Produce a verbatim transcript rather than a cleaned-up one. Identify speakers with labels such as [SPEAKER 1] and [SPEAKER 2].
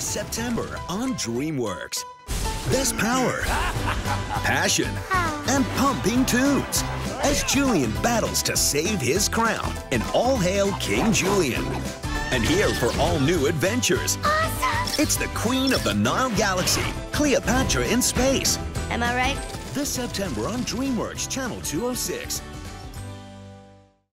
[SPEAKER 1] September on Dreamworks. There's power, passion, and pumping tunes as Julian battles to save his crown and all hail King Julian. And here for all new adventures,
[SPEAKER 2] Awesome!
[SPEAKER 1] it's the Queen of the Nile Galaxy, Cleopatra in space.
[SPEAKER 2] Am I right?
[SPEAKER 1] This September on Dreamworks Channel two oh six.